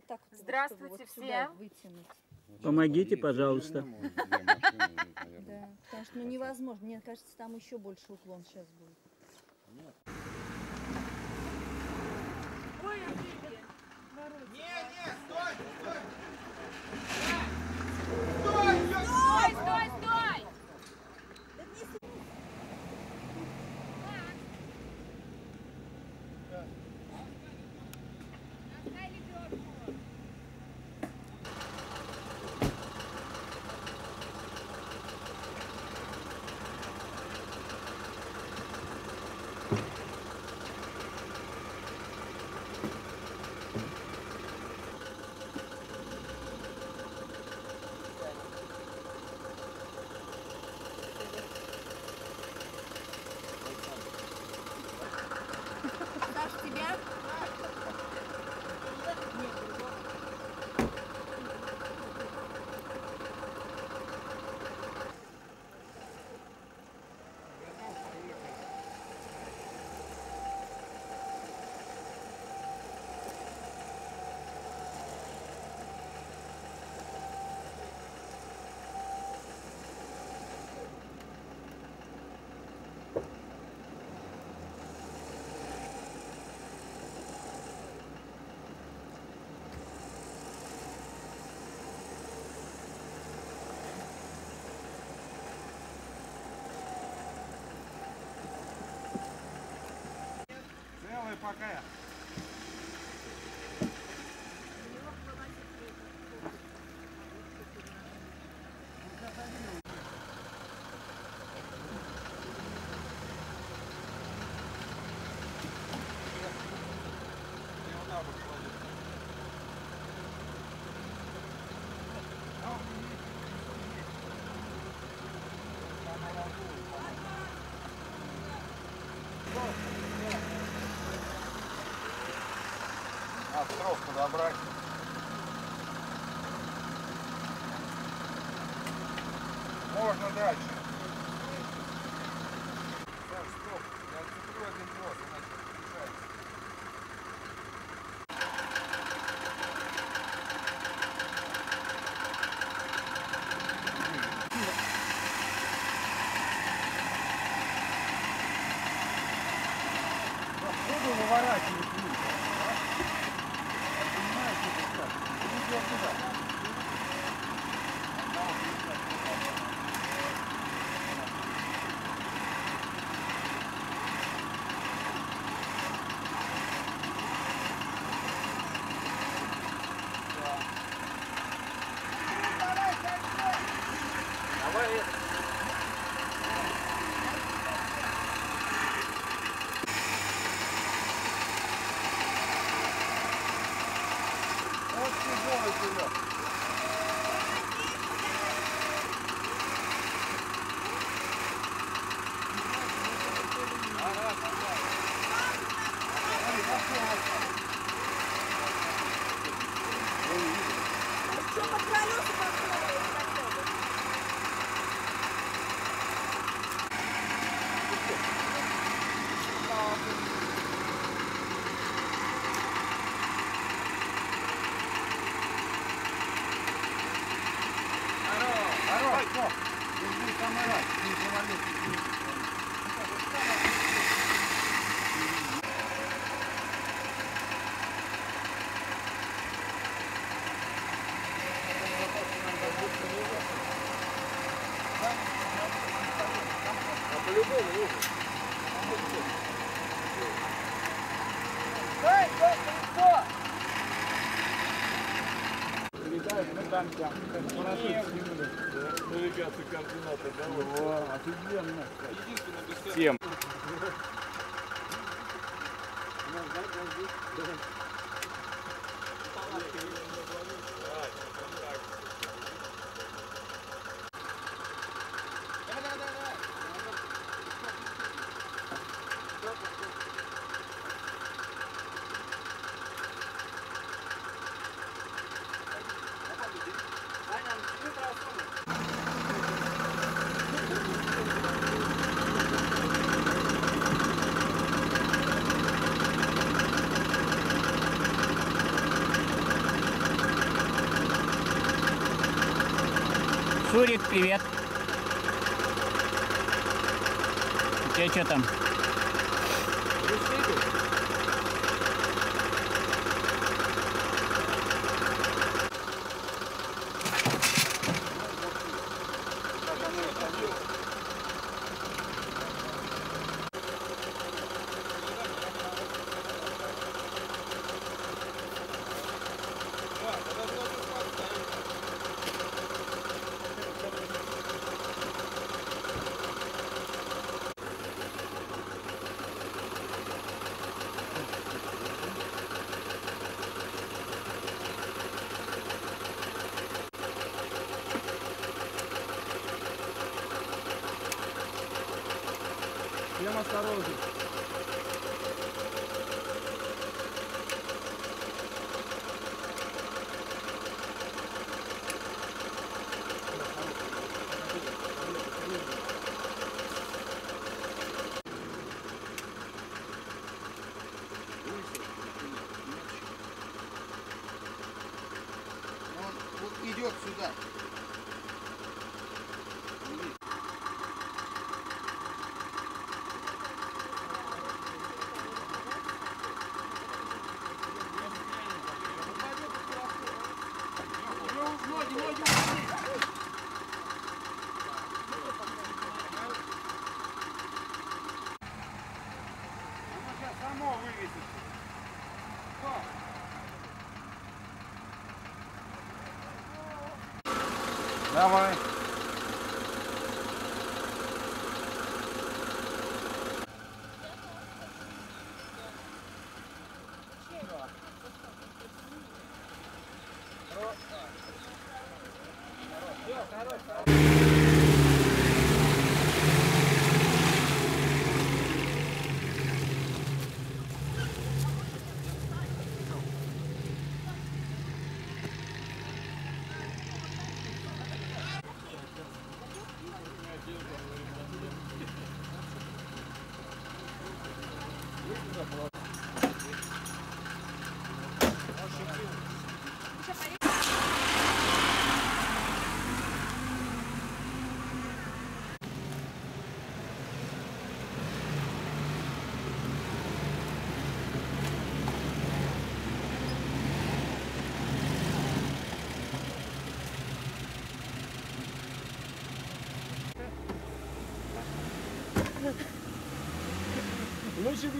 вот так вот. Здравствуйте вот всем. Вытянуть. Помогите, пожалуйста. Да, потому что невозможно. Мне кажется, там еще больше уклон сейчас будет. Стой, стой, стой! Саш, тебя? Целый пока. Стров подобрать. Можно дальше. Так, стоп. Я отцеплю один трос, иначе мешается. Откуда выворачивать? Навигация координаты, да? О, офигенно. Всем. Шурик, привет. У тебя что там? Всем осторожней. Он вот идет сюда. Само вывесит. Давай. Лучше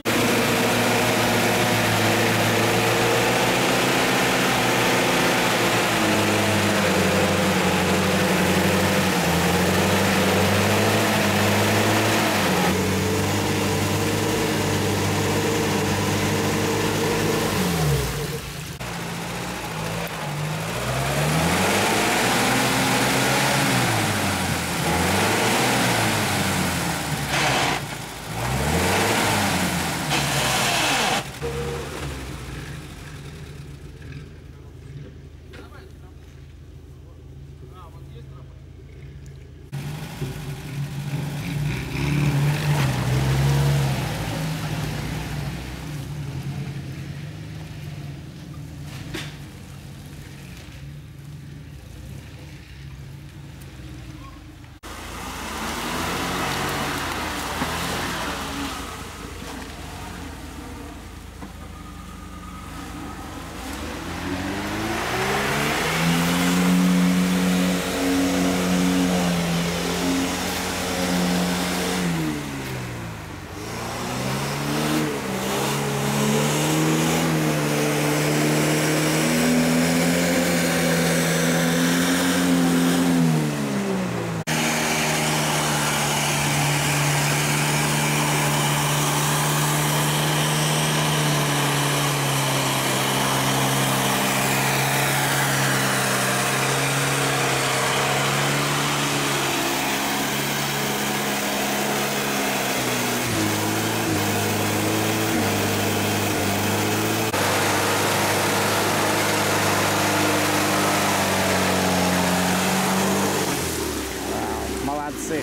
Молодцы.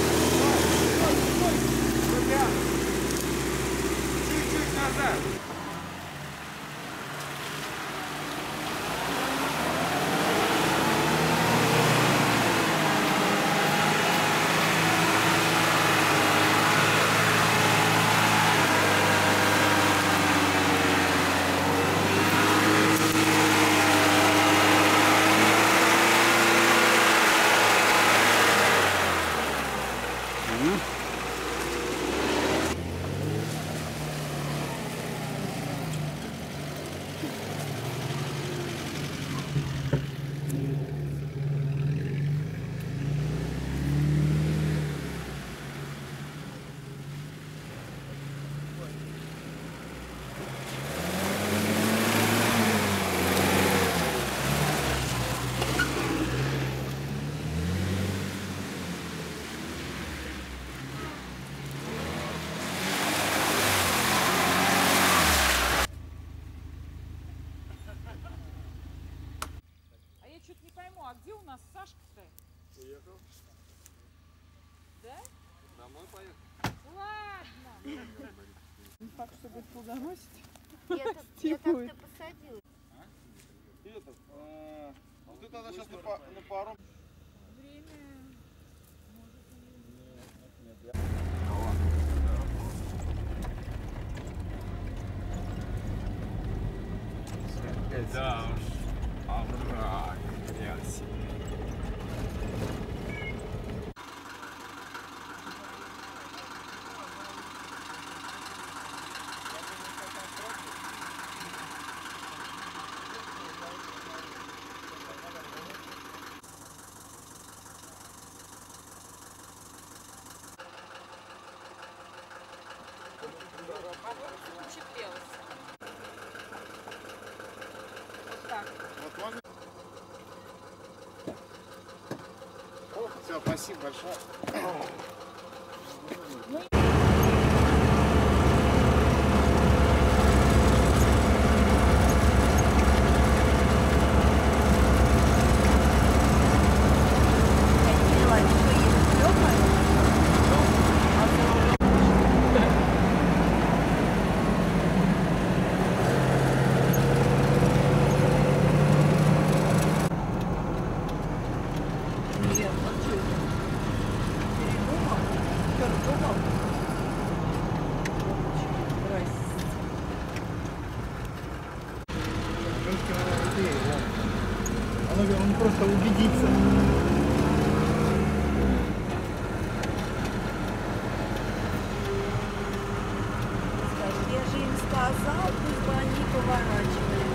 чуть-чуть назад. пойму, а где у нас Сашка-то? Уехал. Да? Домой поехал. Ладно. Не факт, что будет плодоносить. Я как-то посадила. Этот, вот это она сейчас на пару. Время. Да уж. Овраг. Грязь. Впечатлилась. Вот так. Вот можно? Все, спасибо большое. Он просто убедится. Я же им сказал, пусть бы они поворачивали.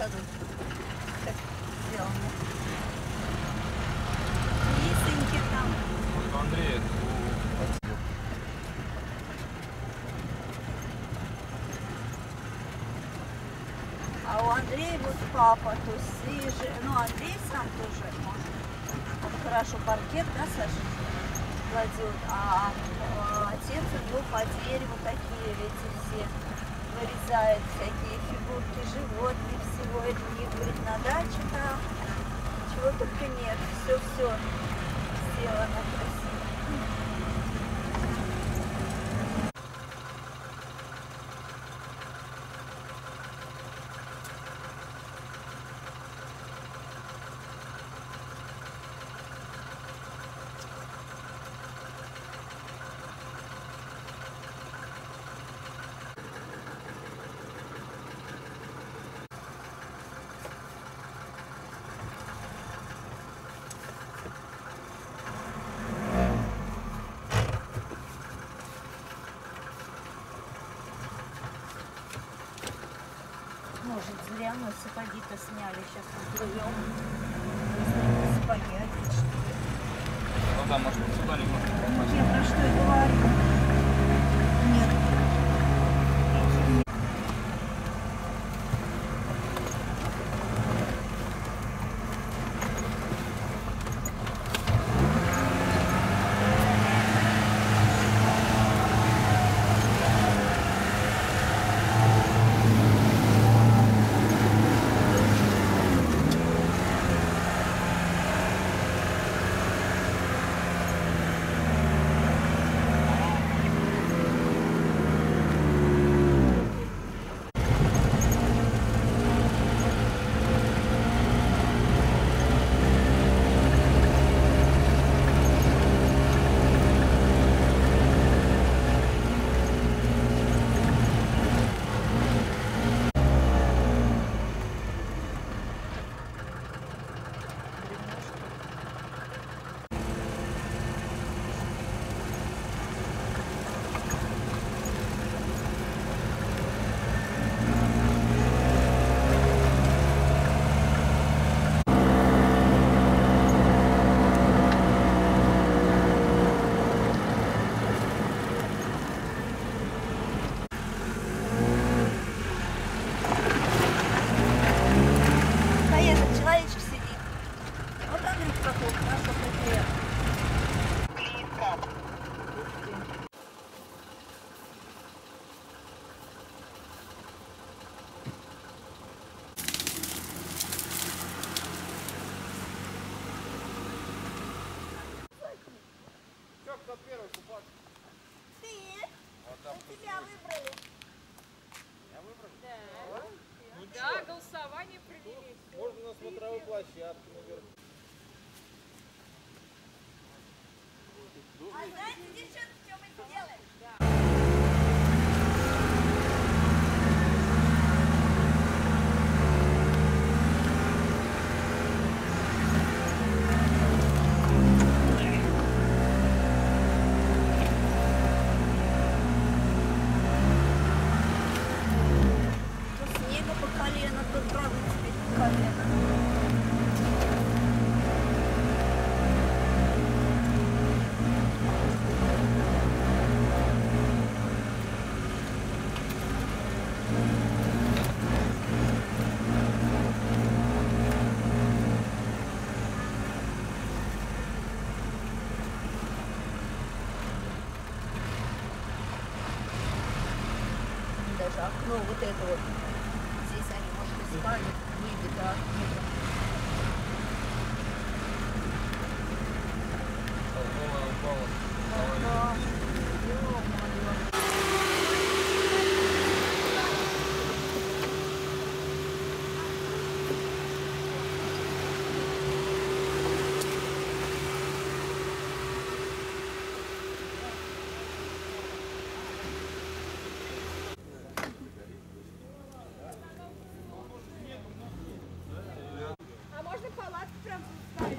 саду. Так сделано. Лисеньки там. Вот Андрей. А у Андрея вот папа, то есть и ну Андрей сам тоже может. Он хорошо паркет, да, Саша, кладет, а отец у него по дереву такие эти все вырезает, всякие фигурки животных, всего это. И говорит, на даче там чего только нет, все сделано красиво. Может, зря мы сапоги-то сняли, сейчас поплывем. Сапоги одеть, что ли? Ну да, может сюда немножко попасть. Я про что и говорю. Нет. Да, голосование провели. Можно на смотровой площадке наверху. А знаете, девчонки, что мы сделаем? То снега по колено, то травы теперь по колено. Даже окно вот это вот. Здесь они, может, искали в небе, да, небо. Голая упала. Ага. Ё-моё. А можно палатку прям поставить?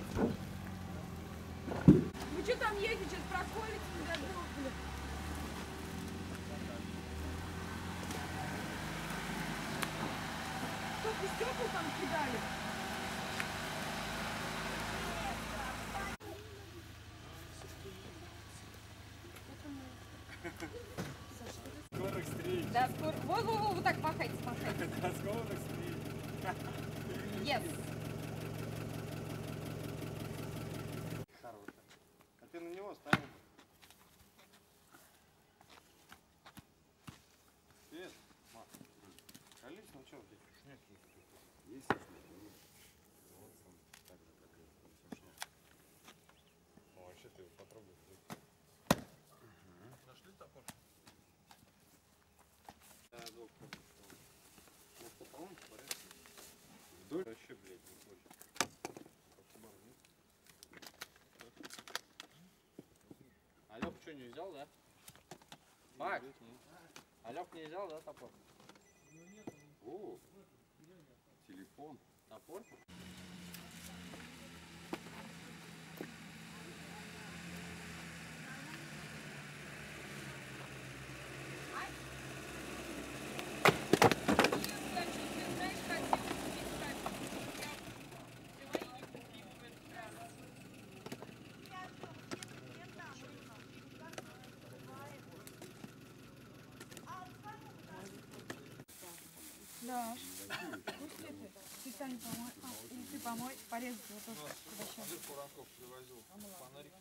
Вы что там едете? Сейчас проходите, не додумали. Только стекла там кидали. Скорых встреч. Да, скоро. Вот так махайте, махайте. До скорых встреч. Yes. Хорошая. А ты на него ставил? Привет, Марк. Колись, ну что, эти шняки? Есть шняки? Вот он так же, как и шняк. Ну, вообще ты его попробуй. Нашли топор? Да, доктор. Ну, по-моему, в порядке. Вдоль вообще, блядь, не хочет. А Лёх что, не взял, да? Мак! А Лёх не взял, да, топор? О, телефон. Топор? Даш, пусть это, ты Тань помой, или ты помой, порезать вот тут, куда сейчас. Куранков привозил фонарики.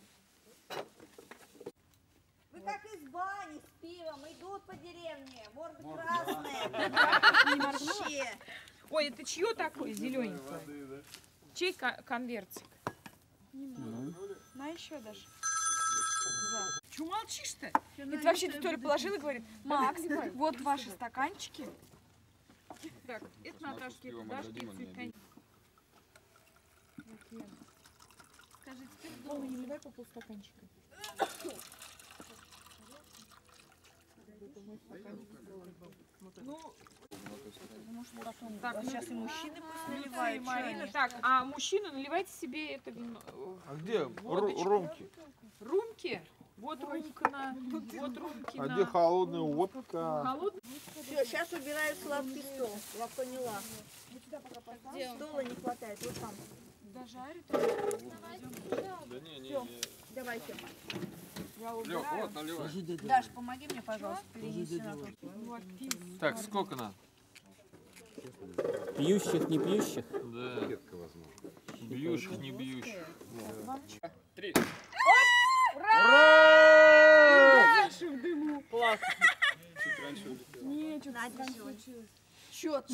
Вы как из бани с пивом идут по деревне, морды красные. Вообще. Ой, это чье такое зелененькое? Чей конвертик? На еще, Даш. Чего молчишь-то? Это вообще ты Толя положила и говорит, Макс, вот ваши стаканчики. Так, это Наташки, это Дашки, цветы. Скажи, теперь Полный не наливай по полстаканчика. ну, Так, сейчас и мужчины пусть наливают. Марина, так, а мужчина наливайте себе это вино. А где водочку. румки? Румки? Вот румка на, вот румки А на. где холодная водка? Холодный? Все, сейчас убираю сладкий стол. Я поняла. Стола не хватает, вот там. Дожарит? Да не, не, не. Давайте. Я Лёх, убираю. вот наливай. Даш, помоги мне, пожалуйста, перенеси на тот. Вот, пиво. Так, сколько надо? Пьющих, не пьющих. Да. Бьющих, не бьющих. 3. Дальше в дыму. Классно. Не, что-то там случилось. Чёт.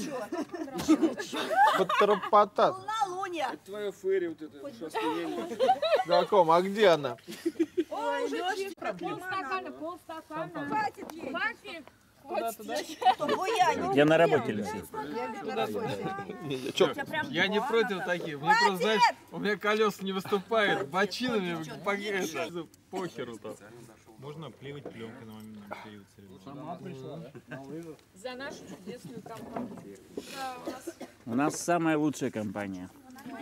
Патропатат. Полнолуние. Твоя фэри вот это, шастуение. Каком? А где она? Ой, Лёш, Полстакана. хватит ей. Хватит. Что буянит. Я на работе лежу. Я на работе. Я не против таких. Мне просто, знаешь, у меня колеса не выступают. Бочинами похеру-то. Можно плевать пленкой на момент период соревнований. За нашу чудесную компанию. Да, у нас У нас самая лучшая компания.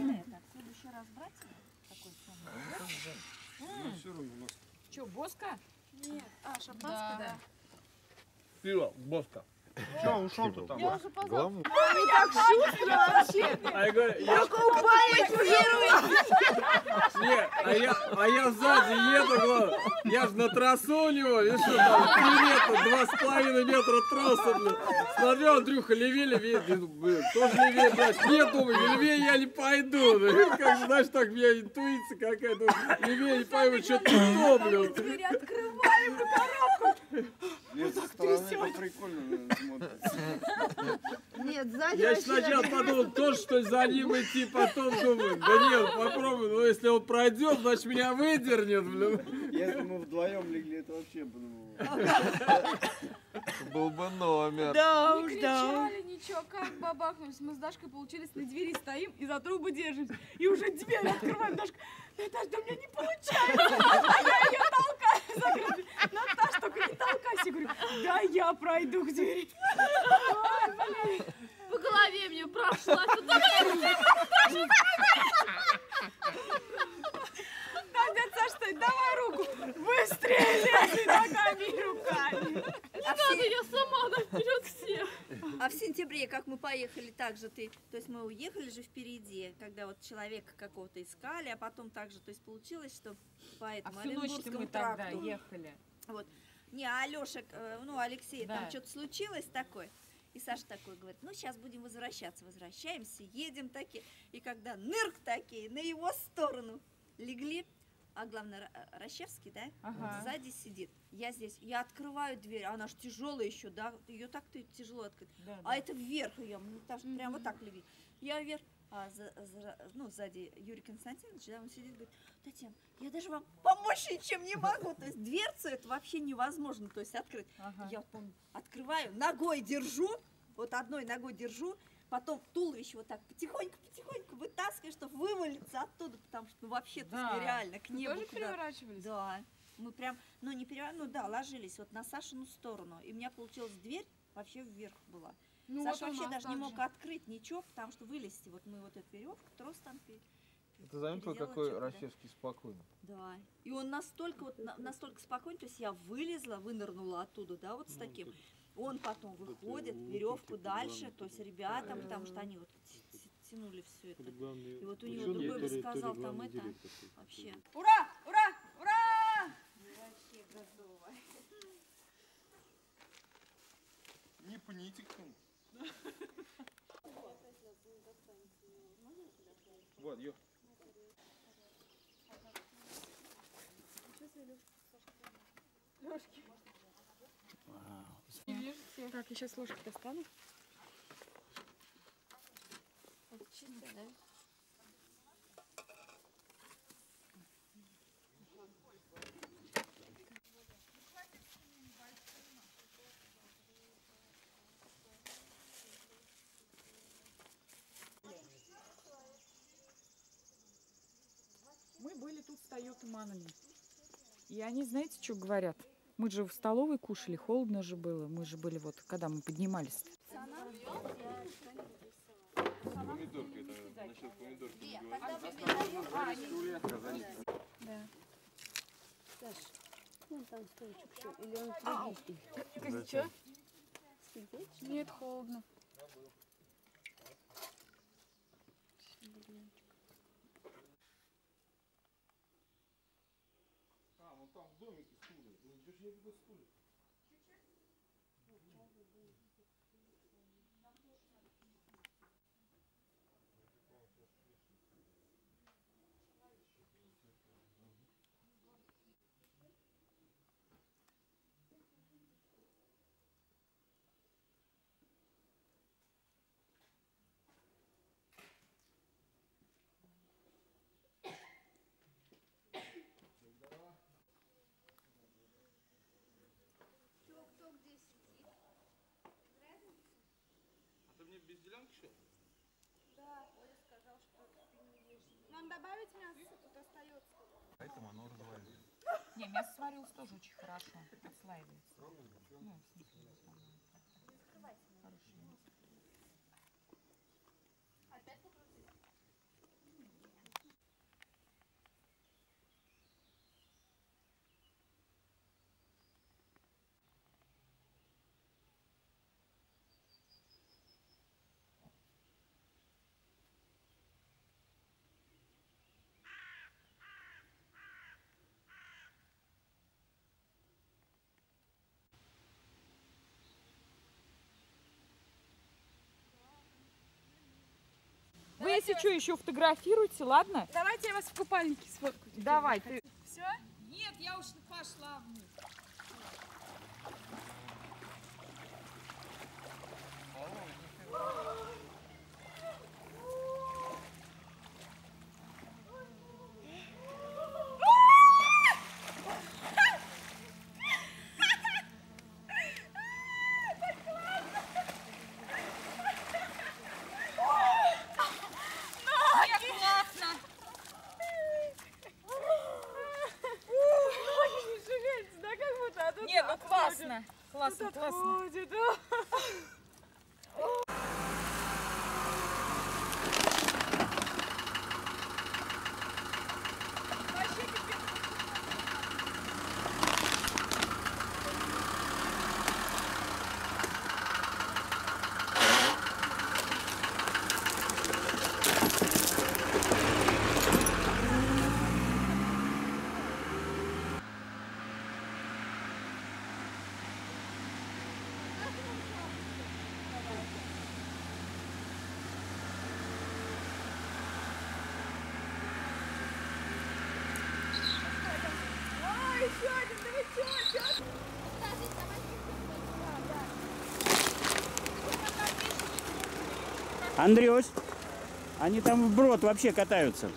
что, боска? Нет, шампанское, да. Пиво, боска. Че, ушел-то там? Главное. А я говорю, а я сзади еду, говорю, я же на трассу у него, видишь, что там 2,5 метра трасса, блин. Смотрю, Андрюха, левее, блин, тоже левее, блядь. Нет, думаю, левее я не пойду. Блин. Как знаешь, так у меня интуиция какая-то, левее не пойду, что-то не то, блин. Двери открываем, коробку. Нет, со стороны это прикольно смотрится. Нет, сзади Я вообще сначала подумал, тоже что ли за ним идти, потом думаю, да нет, попробуй, но если он пройдет, значит меня выдернет, блин. Если мы вдвоем легли, это вообще был бы номер. Да Не кричали, ничего, как бабахнулись. Мы с Дашкой, получились, на двери стоим и за трубы держимся. И уже дверь открываем. Дашка, Наташ, да у меня не получается. А я ее толкаю. Закрыли. Наташ, только не толкайся. Я говорю, да я пройду к двери. Ой, блин. По голове мне прошла. Так, дядя Саш, стой, давай руку. Быстрее лезь ногами и руками. Надо, я сама наперед всех. А в сентябре октябре, как мы поехали, так же ты, то есть мы уехали же впереди, когда вот человека какого-то искали, а потом также, то есть получилось, что по этому всю ночь Оренбургскому мы тогда тракту. ехали. Вот. Не, а Алёша, ну, Алексей, Да. там что-то случилось такое. И Саша такой говорит, ну, сейчас будем возвращаться. Возвращаемся, едем такие. И когда нырк такие, на его сторону легли, а главное, Рощевский, да, Ага. сзади сидит. Я здесь, я открываю дверь, а она же тяжелая еще, да, ее так-то тяжело открыть. Да, А это вверх ее, потому что прям вот так леви. Я вверх, а ну, сзади Юрий Константинович, да, он сидит, говорит, Татьяна, я даже вам помочь ничем не могу. То есть дверцу это вообще невозможно, то есть открыть. Ага. Я помню, открываю, ногой держу, вот одной ногой держу, потом туловище вот так потихоньку вытаскиваю, чтобы вывалиться оттуда, потому что ну, вообще Да. нереально к Вы небу. тоже куда- переворачивались? Да. Мы прям, ну не переворачивались, ну да, ложились вот на Сашину сторону. И у меня получилась дверь вообще вверх была. Ну, Саша вот у вообще нас даже не так мог же. открыть ничего, потому что вылезти. Вот мы вот эту веревку, трос там Ты заметил, переделала какой что-то, да? Рощевский спокойный? Да. И он настолько, вот, настолько спокойный, то есть я вынырнула оттуда, да, вот с таким. Он потом выходит, веревку дальше, то есть ребятам, потому что они вот тянули все это. И вот у него другой бы сказал, там это вообще. Ура! Ура! Ура! Вообще готово. Не пните к нему. Вот, ё. Так, я сейчас ложку достану. Мы были тут с Тойота-манами. И они, знаете, что говорят? Мы же в столовой кушали, холодно же было. Мы же были вот, когда мы поднимались. Помидорка, это насчет помидорки не говорит. Да. Вон там стульчик еще. Или он Ты что? Нет, холодно. А, ну там в домике стулья. Ну, идешь, я видел стулья. А ты мне без делянки что? Нам добавить мясо? Тут остается. Поэтому оно развалится. Не, мясо сварилось тоже очень хорошо. Отслаивается. Ну, в смысле, хорошее мясо. Вы, если что, еще фотографируйте, ладно? Давайте я вас в купальнике сфоткаю. Давай, ты. Все? Нет, я уж пошла. Не сжигается, да, как будто? А тут Не, ну классно. Классно, классно. отходит, да. еще один, давай, чё? Андрюш, они там вброд вообще катаются.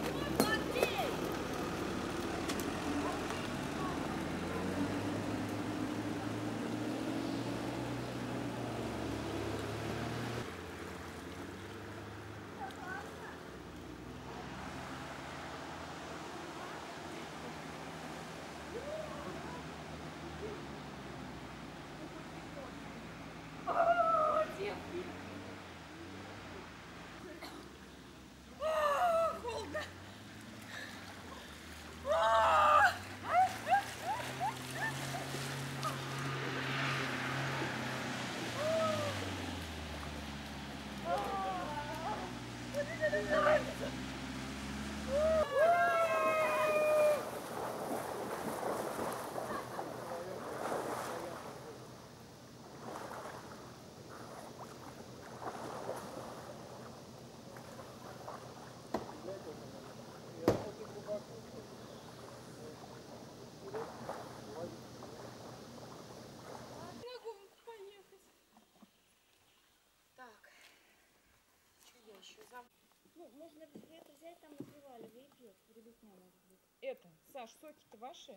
Ну, можно это взять там на привале, выпьет, прибытня может быть. Это, Саш, соки-то ваши?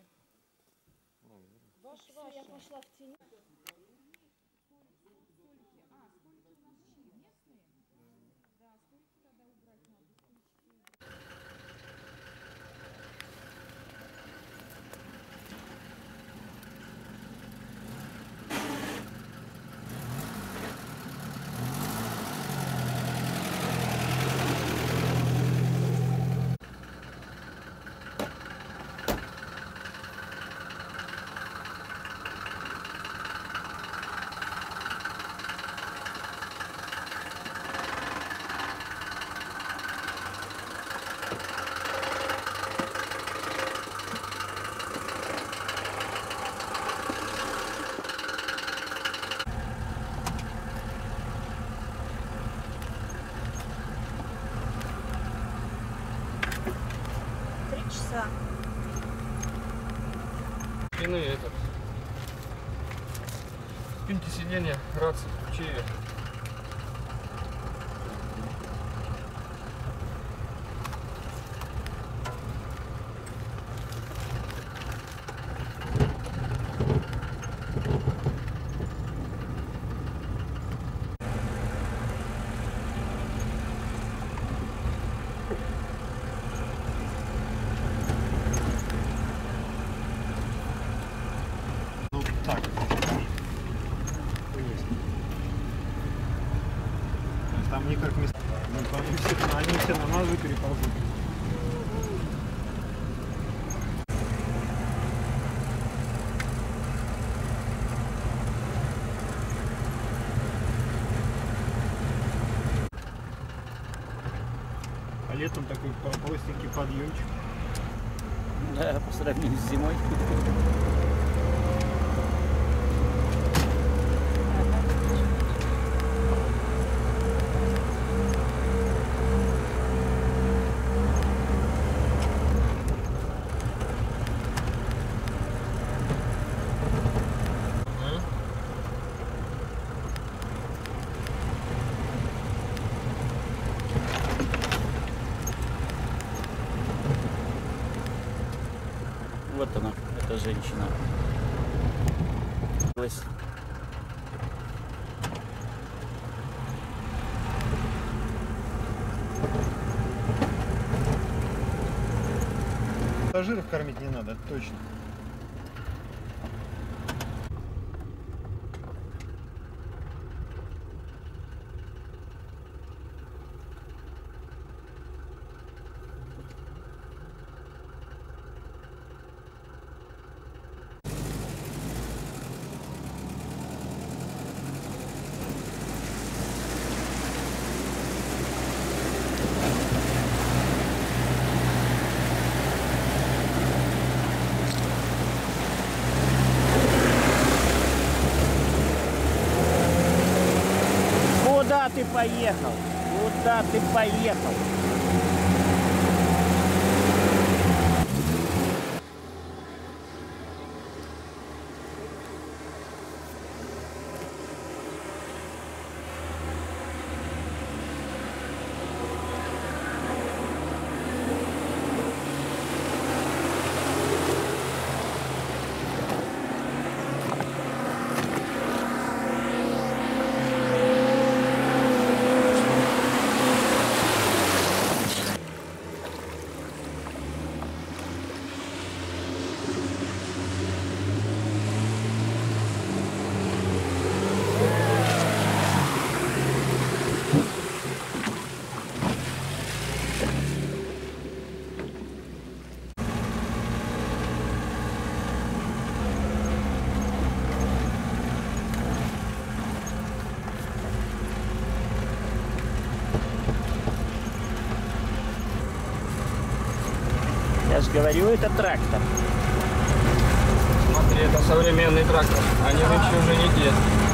Ваши. Я пошла в тень. Спины этот. Спинки сиденья, рации включили. Так. Там никак места. Они все на нас же переползут. А летом такой простенький подъемчик. Да, по сравнению с зимой. Вот она, эта женщина. Пассажиров кормить не надо, это точно. Куда ты поехал? Куда ты поехал? Я же говорю, это трактор. Смотри, это современный трактор. Они нынче уже не те.